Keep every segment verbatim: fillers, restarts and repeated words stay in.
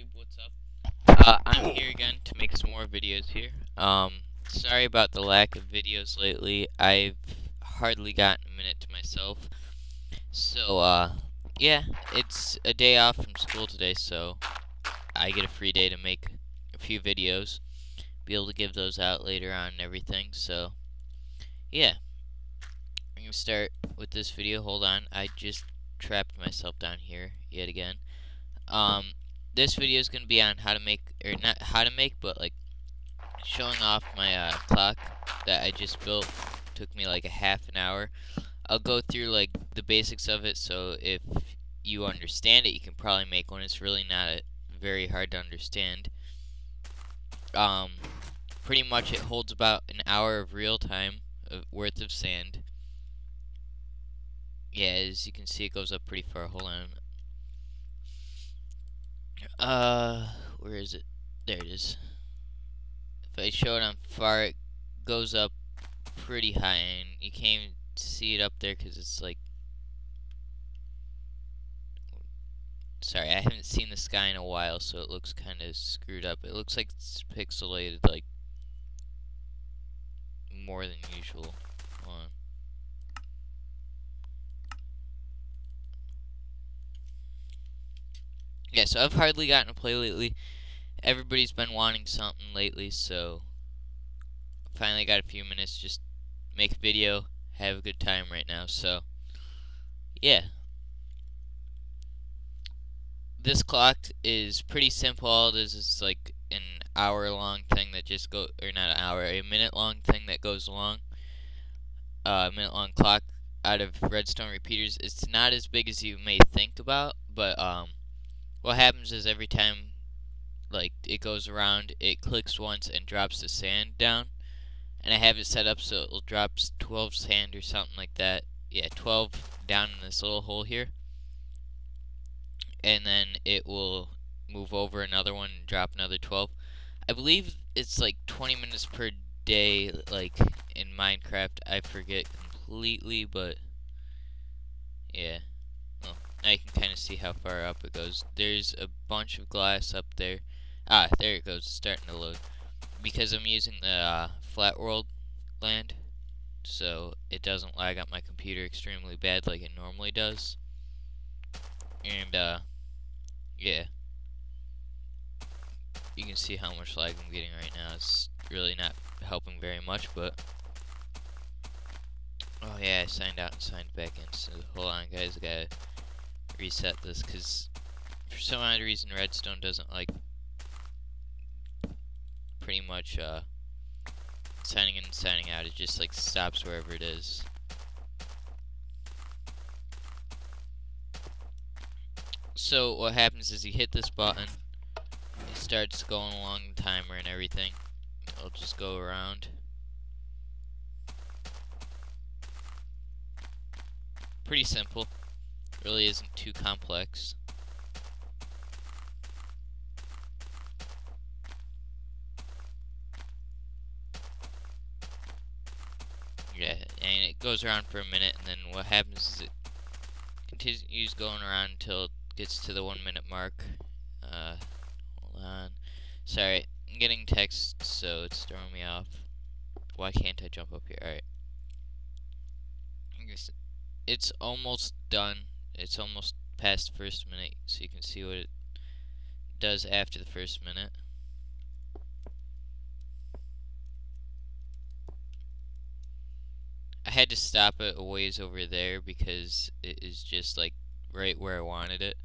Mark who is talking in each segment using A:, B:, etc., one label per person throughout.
A: YouTube, what's up? Uh, I'm here again to make some more videos here. Um, sorry about the lack of videos lately. I've hardly gotten a minute to myself. So, uh, yeah, it's a day off from school today, so I get a free day to make a few videos. Be able to give those out later on and everything, so, yeah. I'm gonna start with this video. Hold on, I just trapped myself down here yet again. Um, this video is going to be on how to make, or not how to make, but like showing off my uh, clock that I just built. Took me like a half an hour. I'll go through like the basics of it, so if you understand it, you can probably make one. It's really not a, very hard to understand. Um, pretty much it holds about an hour of real time of, worth of sand. Yeah, as you can see, it goes up pretty far. Hold on. Uh, where is it? There it is. If I show it on far, it goes up pretty high, and you can't even see it up there because it's like... Sorry, I haven't seen the sky in a while, so it looks kind of screwed up. It looks like it's pixelated, like, more than usual. Hold on. Yeah, so I've hardly gotten to play lately. Everybody's been wanting something lately, so finally got a few minutes just make a video, have a good time right now. So yeah, this clock is pretty simple. All it is is like an hour long thing that just go, or not an hour, a minute long thing that goes along. Uh, a minute long clock out of redstone repeaters. It's not as big as you may think about, but um, what happens is every time like it goes around, it clicks once and drops the sand down. And I have it set up so it'll drop twelve sand or something like that. Yeah, twelve down in this little hole here. And then it will move over another one and drop another twelve. I believe it's like twenty minutes per day, like in Minecraft. I forget completely, but yeah. Well, now you can kind of see how far up it goes. There's a bunch of glass up there. Ah, there it goes. It's starting to load. Because I'm using the uh, flat world land, so it doesn't lag on my computer extremely bad like it normally does. And uh, yeah, you can see how much lag I'm getting right now. It's really not helping very much, but oh yeah, I signed out and signed back in. So hold on, guys, I gotta reset this because for some odd reason redstone doesn't like pretty much uh, signing in and signing out. It just like stops wherever it is. So what happens is you hit this button, it starts going along the timer and everything. It'll just go around. Pretty simple. Really isn't too complex. Yeah, and it goes around for a minute, and then what happens is it continues going around until it gets to the one minute mark. Uh, hold on. Sorry, I'm getting text, so it's throwing me off. Why can't I jump up here? Alright. It's almost done. It's almost past the first minute, so you can see what it does after the first minute. I had to stop it a ways over there because it is just like right where I wanted it.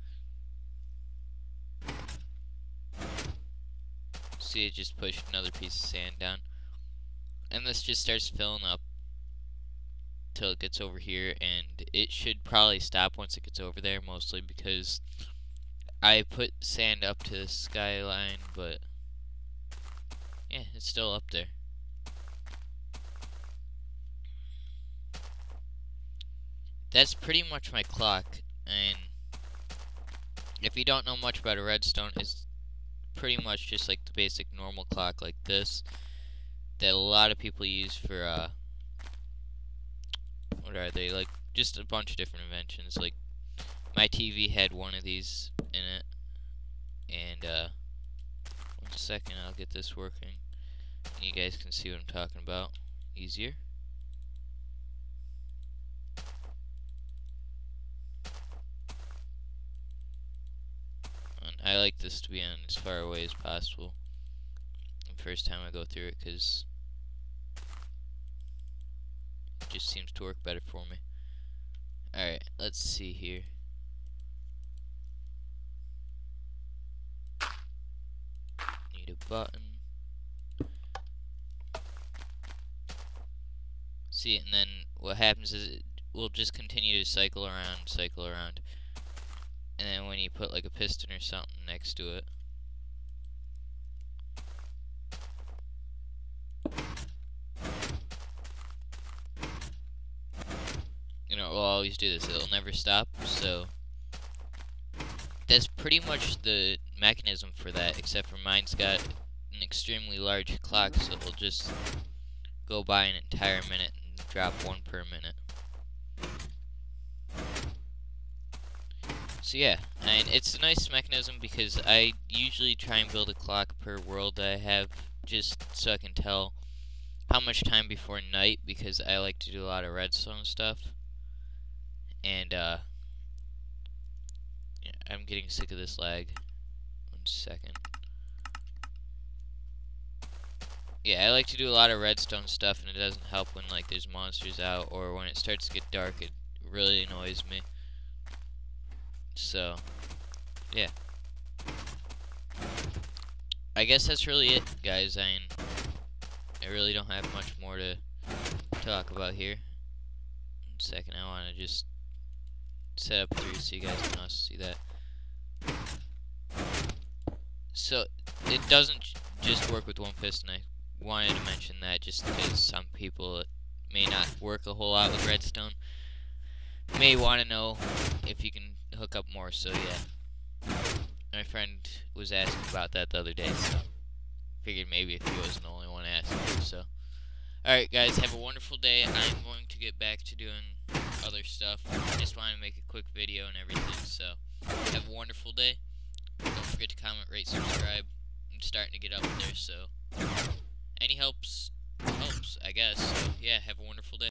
A: See, it just pushed another piece of sand down. And this just starts filling up till it gets over here, and it should probably stop once it gets over there, mostly because I put sand up to the skyline, but yeah, it's still up there. That's pretty much my clock, and if you don't know much about a redstone, it's pretty much just like the basic normal clock like this that a lot of people use for uh what are they, like just a bunch of different inventions. Like my T V had one of these in it. And uh, one second, I'll get this working. And you guys can see what I'm talking about easier. And I like this to be on as far away as possible the first time I go through it, because it just seems to work better for me. Alright, let's see here. Need a button. See, and then what happens is it will just continue to cycle around, cycle around. And then when you put like a piston or something next to it, you know, it will always do this. It'll never stop. So that's pretty much the mechanism for that, except for mine's got an extremely large clock, so it'll just go by an entire minute and drop one per minute. So yeah, and it's a nice mechanism because I usually try and build a clock per world that I have, just so I can tell how much time before night, because I like to do a lot of redstone stuff. And uh, yeah, I'm getting sick of this lag. One second. Yeah, I like to do a lot of redstone stuff, and it doesn't help when like there's monsters out, or when it starts to get dark. It really annoys me. So, yeah. I guess that's really it, guys. I mean, I really don't have much more to talk about here. One second, I want to just set up three so you guys can also see that. So, it doesn't j just work with one piston. I wanted to mention that just because some people it may not work a whole lot with redstone. May want to know if you can hook up more, so yeah. My friend was asking about that the other day, so figured maybe if he wasn't the only one asking. So, alright guys, have a wonderful day. I'm going to get back to doing other stuff. I just wanted to make a quick video and everything, so have a wonderful day. Don't forget to comment, rate, subscribe. I'm starting to get up there, so any helps helps, I guess. So yeah, have a wonderful day.